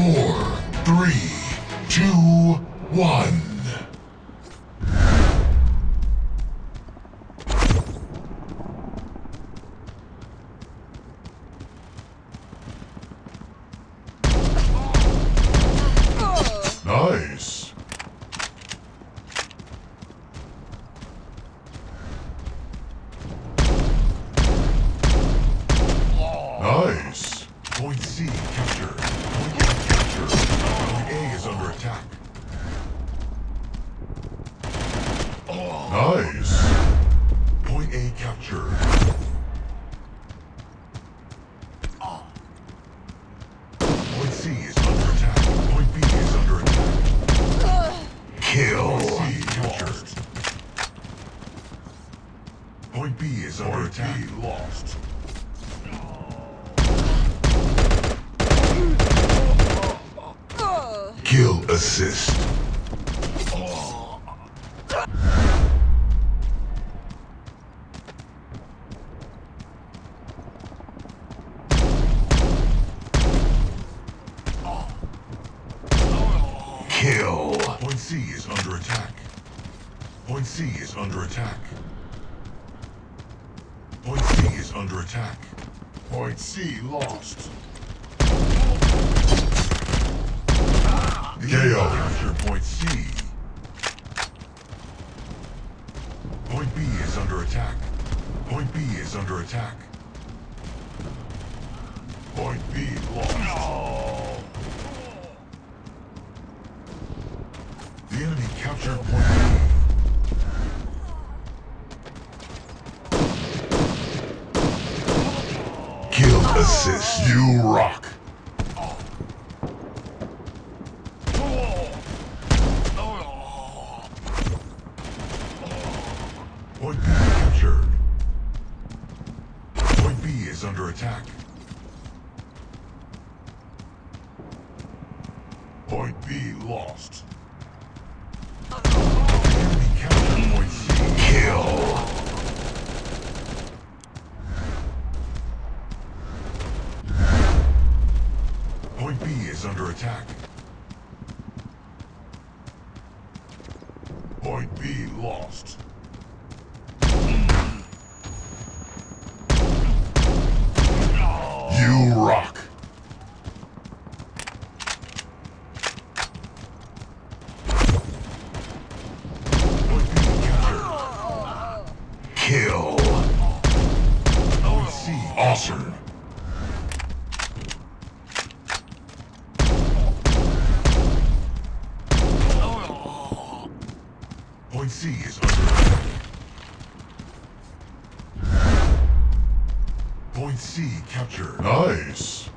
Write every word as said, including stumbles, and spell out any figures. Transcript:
Four, three, two, one. Nice. Nice. Point C captured. Point A captured. Point A is under attack. Nice. Point A captured. Point C is under attack. Point B is under attack. Kill. Point C captured. Point B is under Point attack. B lost. Kill assist. Kill. Point C is under attack. Point C is under attack. Point C is under attack. Point C lost. K O. Capture point C. Point B is under attack. Point B is under attack. Point B lost. No. The enemy captured point B. Kill assist. You rock. Point B captured. Point B is under attack. Point B lost. The enemy captured point C. Kill. Point B is under attack. Point B lost. You rock. Point B captured. Kill. Point C awesome. Point C is under attack. Point C captured. Nice.